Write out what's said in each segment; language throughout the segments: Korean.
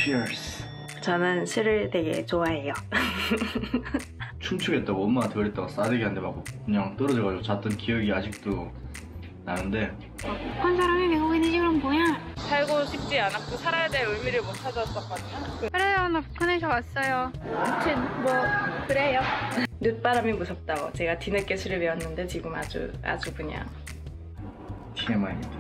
Cheers. 저는 술을 되게 좋아해요. 춤추겠다고 엄마한테 그랬다가 싸대기 한 대 맞고 그냥 떨어져가지고 잤던 기억이 아직도 나는데. 북한 사람이 미국에 있는 지금 뭐야? 살고 싶지 않았고 살아야 될 의미를 못 찾았었거든요. 그래요, 나 북한에서 왔어요. 아무튼 뭐 그래요. 늦바람이 무섭다고 제가 뒤늦게 술을 배웠는데 지금 아주 그냥 TMI입니다.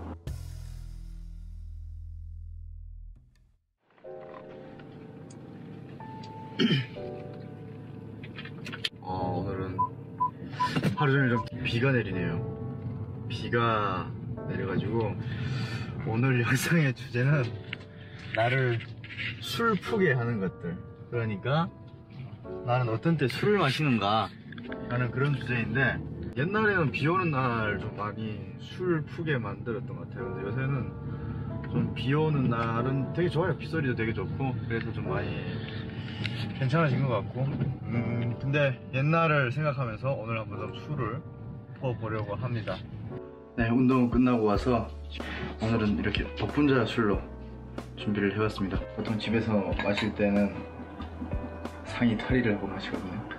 오늘은 하루 종일 좀 비가 내리네요. 비가 내려가지고 오늘 영상의 주제는 나를 술푸게 하는 것들, 그러니까 나는 어떤 때 술을 마시는가 라는 그런 주제인데, 옛날에는 비 오는 날 좀 많이 술푸게 만들었던 것 같아요. 근데 요새는 좀 비 오는 날은 되게 좋아요. 빗소리도 되게 좋고 그래서 좀 많이 괜찮아진 것 같고, 근데 옛날을 생각하면서 오늘 한번 좀 술을 퍼보려고 합니다. 네, 운동 끝나고 와서 오늘은 이렇게 복분자 술로 준비를 해봤습니다. 보통 집에서 마실 때는 상의 탈의를 하고 마시거든요.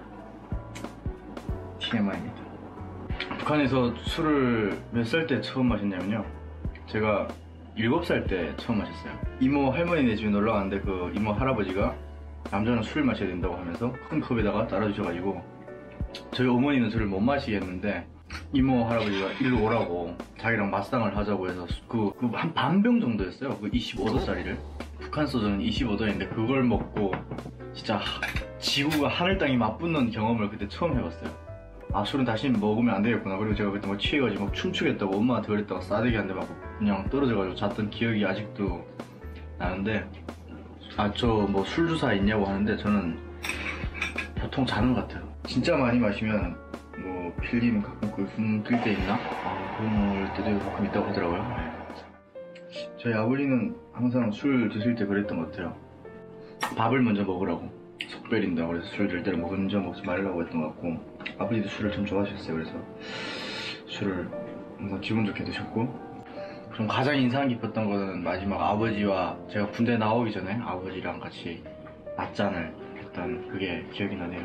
TMI입니다. 북한에서 술을 몇 살 때 처음 마셨냐면요, 제가 7살 때 처음 마셨어요. 이모 할머니네 집에 놀러 갔는데 그 이모 할아버지가 남자는 술 마셔야 된다고 하면서 큰 컵에다가 따라주셔가지고, 저희 어머니는 저를 못 마시겠는데 이모 할아버지가 일로 오라고 자기랑 맞상을 하자고 해서 한 반병 정도였어요. 그 25도짜리를. 북한 소주는 25도인데 그걸 먹고 진짜 지구가 하늘 땅이 맞붙는 경험을 그때 처음 해봤어요. 아, 술은 다시 먹으면 안 되겠구나. 그리고 제가 그때 막 취해가지고 막 춤추겠다고 엄마한테 그랬다가 싸대기 한 대 맞고 그냥 떨어져가지고 잤던 기억이 아직도 나는데, 저 뭐 술 주사 있냐고 하는데 저는 보통 자는 것 같아요. 진짜 많이 마시면 뭐 필름 가끔 숨 들 때 있나? 그럴 때도 가끔 있다고 하더라고요. 저희 아버지는 항상 술 드실 때 그랬던 것 같아요. 밥을 먼저 먹으라고, 속 베린다 그래서 술 절대로 먼저 먹지 말라고 했던 것 같고, 아버지도 술을 좀 좋아하셨어요. 그래서 술을 항상 기분 좋게 드셨고, 좀 가장 인상 깊었던 거는 마지막 아버지와 제가 군대 나오기 전에 아버지랑 같이 맞잔을 했던 그게 기억이 나네요.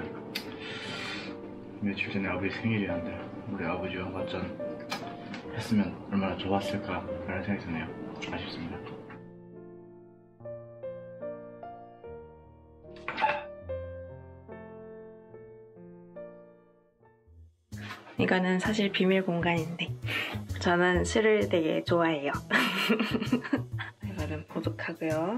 며칠 전에 아버지 생일이었는데 우리 아버지와 맞잔 했으면 얼마나 좋았을까 라는 생각이 드네요. 아쉽습니다. 이거는 사실 비밀 공간인데 저는 술을 되게 좋아해요. 이거는 보독하고요.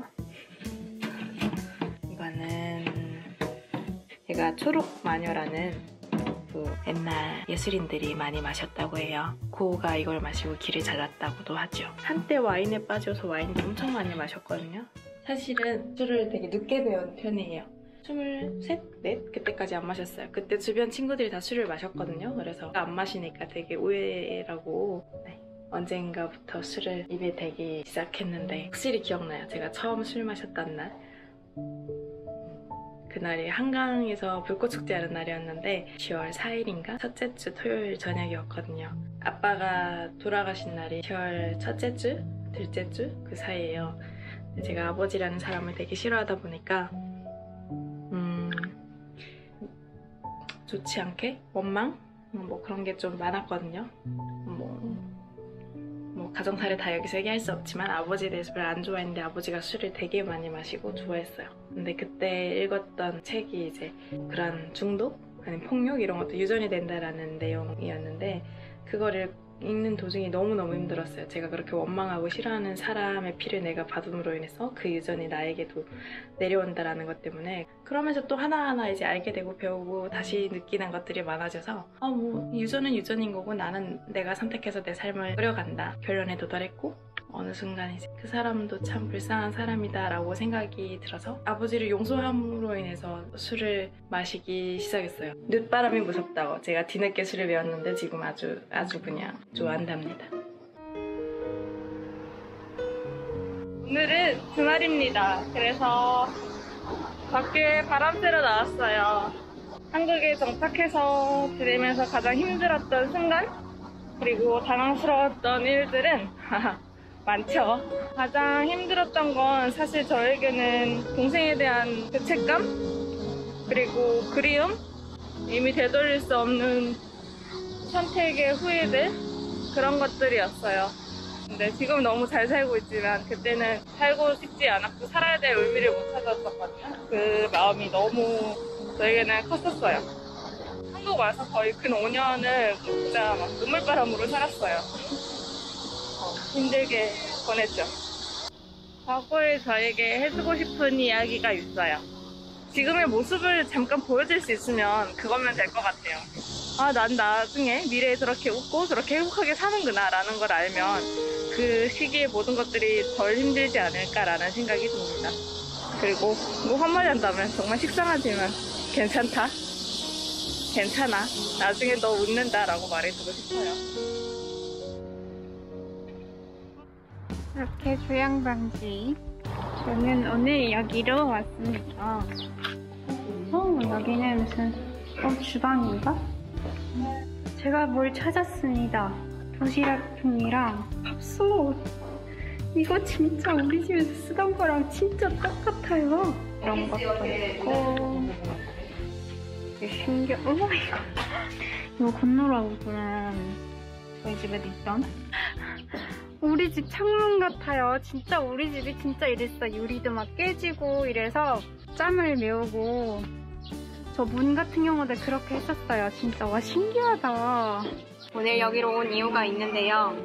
이거는 제가 초록 마녀라는 그 옛날 예술인들이 많이 마셨다고 해요. 고우가 이걸 마시고 길을 찾았다고도 하죠. 한때 와인에 빠져서 와인을 엄청 많이 마셨거든요. 사실은 술을 되게 늦게 배운 편이에요. 23, 4? 그때까지 안 마셨어요. 그때 주변 친구들이 다 술을 마셨거든요. 그래서 안 마시니까 되게 오해라고. 네. 언젠가부터 술을 입에 대기 시작했는데 확실히 기억나요. 제가 처음 술 마셨던 날. 그날이 한강에서 불꽃축제 하는 날이었는데 10월 4일인가? 첫째 주 토요일 저녁이었거든요. 아빠가 돌아가신 날이 10월 첫째 주? 둘째 주? 그 사이예요. 제가 아버지라는 사람을 되게 싫어하다 보니까 좋지 않게 원망? 뭐 그런 게 좀 많았거든요. 뭐 가정사를 다 여기서 얘기할 수 없지만 아버지에 대해서 별로 안 좋아했는데 아버지가 술을 되게 많이 마시고 좋아했어요. 근데 그때 읽었던 책이 이제 그런 중독? 아니 폭력 이런 것도 유전이 된다라는 내용이었는데, 그거를 읽는 도중에 너무너무 힘들었어요. 제가 그렇게 원망하고 싫어하는 사람의 피를 내가 받음으로 인해서 그 유전이 나에게도 내려온다라는 것 때문에, 그러면서 또 하나하나 이제 알게 되고 배우고 다시 느끼는 것들이 많아져서 뭐 유전은 유전인 거고 나는 내가 선택해서 내 삶을 꾸려간다 결론에 도달했고, 어느 순간 이제 그 사람도 참 불쌍한 사람이다 라고 생각이 들어서 아버지를 용서함으로 인해서 술을 마시기 시작했어요. 늦바람이 무섭다고 제가 뒤늦게 술을 배웠는데 지금 아주 그냥 좋아한답니다. 오늘은 주말입니다. 그래서 밖에 바람 쐬러 나왔어요. 한국에 정착해서 지내면서 가장 힘들었던 순간, 그리고 당황스러웠던 일들은 많죠. 가장 힘들었던 건 사실 저에게는 동생에 대한 죄책감 그리고 그리움, 이미 되돌릴 수 없는 선택의 후회들, 그런 것들이었어요. 근데 지금 너무 잘 살고 있지만 그때는 살고 싶지 않았고 살아야 될 의미를 못 찾았었거든요. 그 마음이 너무 저에게는 컸었어요. 한국 와서 거의 근 5년을 진짜 막 눈물바람으로 살았어요. 힘들게 보냈죠. 과거에 저에게 해주고 싶은 이야기가 있어요. 지금의 모습을 잠깐 보여줄 수 있으면 그거면 될 것 같아요. 아, 난 나중에 미래에 저렇게 웃고 저렇게 행복하게 사는구나 라는 걸 알면 그 시기에 모든 것들이 덜 힘들지 않을까라는 생각이 듭니다. 그리고 뭐 한마디 한다면 정말 식상하지만 괜찮다, 괜찮아, 나중에 너 웃는다 라고 말해주고 싶어요. 이렇게 조향방지. 저는 오늘 여기로 왔습니다. 여기는 무슨 주방인가? 제가 뭘 찾았습니다. 도시락통이랑 밥솥. 이거 진짜 우리 집에서 쓰던 거랑 진짜 똑같아요. 이런 것도 있고. 신기해. 오마이갓. 이거 건너라고는 저희 집에도 있던. 우리 집 창문 같아요. 진짜 우리 집이 진짜 이랬어. 유리도 막 깨지고 이래서 짬을 메우고, 저 문 같은 경우도 그렇게 했었어요. 진짜 와, 신기하다. 오늘 여기로 온 이유가 있는데요.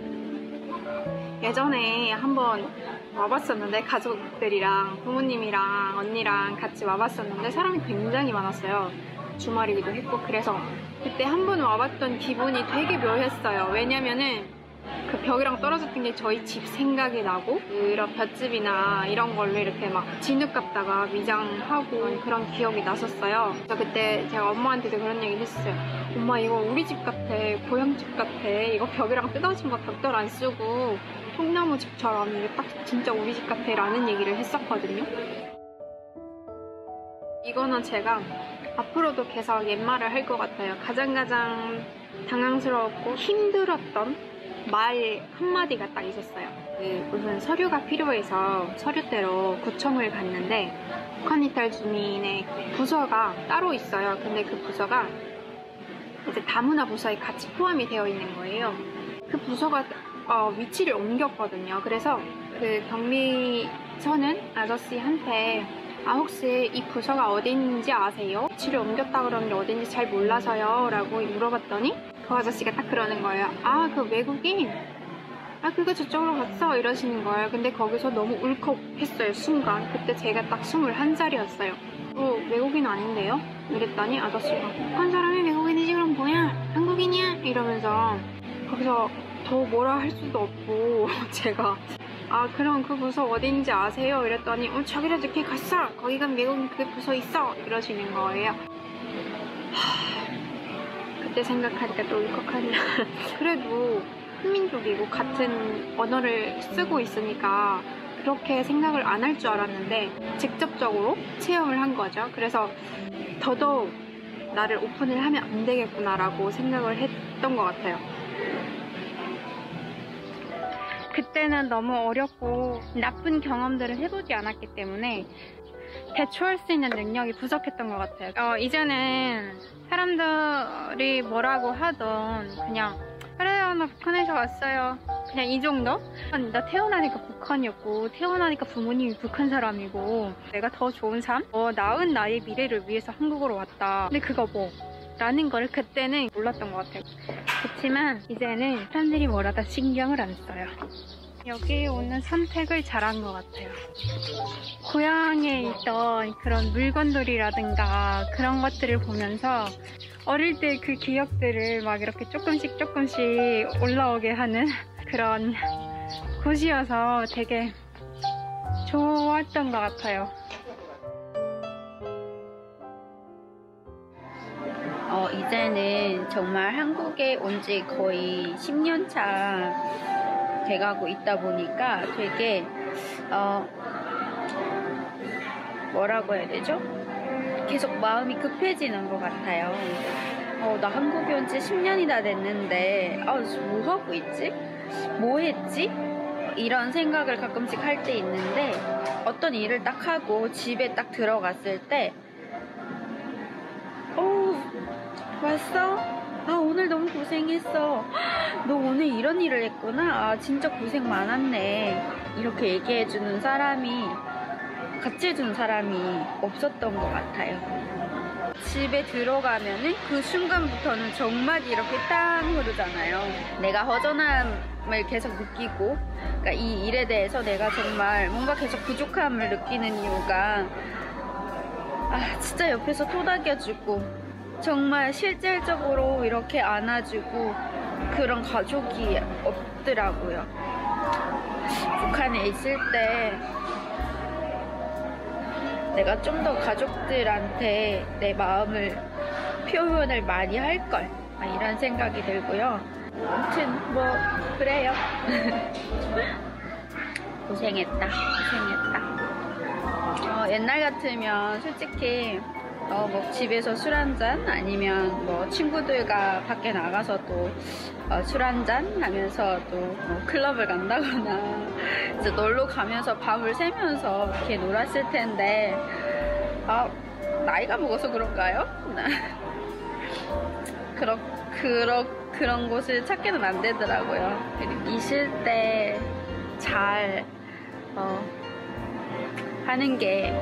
예전에 한번 와봤었는데, 가족들이랑 부모님이랑 언니랑 같이 와봤었는데 사람이 굉장히 많았어요. 주말이기도 했고. 그래서 그때 한번 와봤던 기분이 되게 묘했어요. 왜냐면은 그 벽이랑 떨어졌던 게 저희 집 생각이 나고, 그런 볏짚이나 이런 걸로 이렇게 막 진흙 갖다가 위장하고 그런 기억이 났었어요. 그래서 그때 제가 엄마한테도 그런 얘기를 했어요. 엄마, 이거 우리 집 같아, 고향집 같아. 이거 벽이랑 뜯어진 거 벽돌 안 쓰고 통나무 집처럼 이게 딱 진짜 우리 집 같아 라는 얘기를 했었거든요. 이거는 제가 앞으로도 계속 옛말을 할 것 같아요. 가장 당황스러웠고 힘들었던 말 한마디가 딱 있었어요. 무슨 서류가 필요해서 서류대로 구청을 갔는데, 북한이탈 주민의 부서가 따로 있어요. 근데 그 부서가 이제 다문화 부서에 같이 포함이 되어 있는 거예요. 그 부서가 위치를 옮겼거든요. 그래서 그 경비서는 아저씨한테 혹시 이 부서가 어디 있는지 아세요? 위치를 옮겼다 그러는데 어딘지 잘 몰라서요 라고 물어봤더니 그 아저씨가 딱 그러는 거예요. 그 외국인? 그거 저쪽으로 갔어 이러시는 거예요. 근데 거기서 너무 울컥했어요, 순간. 그때 제가 딱 21살이었어요. 외국인 아닌데요? 이랬더니 아저씨가 북한 사람이 외국인이지 그럼 뭐야? 한국인이야? 이러면서 거기서 더 뭐라 할 수도 없고 제가 그럼 그 부서 어딘지 아세요? 이랬더니 저기로 저기 갔어! 거기 가면 외국인 그 부서 있어! 이러시는 거예요. 그때 생각하니까 또 울컥하네요. 그래도 한민족이고 같은 언어를 쓰고 있으니까 그렇게 생각을 안 할 줄 알았는데 직접적으로 체험을 한 거죠. 그래서 더더욱 나를 오픈을 하면 안 되겠구나 라고 생각을 했던 것 같아요. 그때는 너무 어렵고 나쁜 경험들을 해보지 않았기 때문에 대처할 수 있는 능력이 부족했던 것 같아요. 이제는 사람들이 뭐라고 하던 그냥 그래요, 나 북한에서 왔어요, 그냥 이 정도? 나 태어나니까 북한이었고 태어나니까 부모님이 북한 사람이고 내가 더 좋은 삶? 나은 나의 미래를 위해서 한국으로 왔다. 근데 그거 뭐? 라는 걸 그때는 몰랐던 것 같아요. 그렇지만 이제는 사람들이 뭐라다 신경을 안 써요. 여기 오는 선택을 잘한 것 같아요. 고향에 있던 그런 물건들이라든가 그런 것들을 보면서 어릴 때 그 기억들을 막 이렇게 조금씩 올라오게 하는 그런 곳이어서 되게 좋았던 것 같아요. 이제는 정말 한국에 온 지 거의 10년 차 돼가고 있다 보니까 되게 뭐라고 해야 되죠? 계속 마음이 급해지는 것 같아요. 나 한국에 온 지 10년이나 됐는데 뭐 하고 있지? 뭐 했지? 이런 생각을 가끔씩 할 때 있는데 어떤 일을 딱 하고 집에 딱 들어갔을 때 왔어? 아 오늘 너무 고생했어. 너 오늘 이런 일을 했구나. 아 진짜 고생 많았네. 이렇게 얘기해주는 사람이 같이 해주는 사람이 없었던 것 같아요. 집에 들어가면은 그 순간부터는 정막이 이렇게 땅 흐르잖아요. 내가 허전함을 계속 느끼고, 그러니까 이 일에 대해서 내가 정말 뭔가 계속 부족함을 느끼는 이유가 진짜 옆에서 토닥여주고 정말 실질적으로 이렇게 안아주고 그런 가족이 없더라고요. 북한에 있을 때 내가 좀 더 가족들한테 내 마음을 표현을 많이 할걸, 이런 생각이 들고요. 아무튼 뭐 그래요. 고생했다. 옛날 같으면 솔직히 뭐 집에서 술 한잔 아니면 뭐 친구들과 밖에 나가서도 술 한잔 하면서 또 뭐 클럽을 간다거나 이제 놀러 가면서 밤을 새면서 이렇게 놀았을 텐데 나이가 먹어서 그런가요? 그런 곳을 찾기는 안 되더라고요. 있을 때 잘 하는 게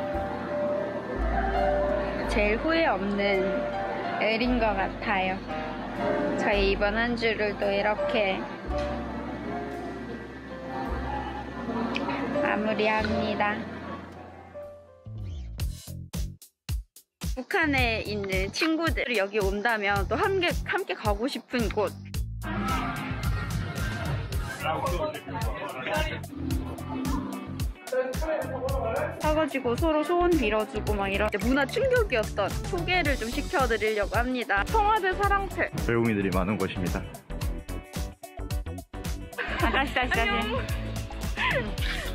제일 후회 없는 일인 것 같아요. 저희 이번 한 주를 또 이렇게 마무리합니다. 북한에 있는 친구들이 여기 온다면 또 함께 가고 싶은 곳. 사가지고 서로 소원 빌어주고 막 이런 문화 충격이었던 소개를 좀 시켜드리려고 합니다. 청와대 사랑채. 외국인들이 많은 곳입니다. 다시.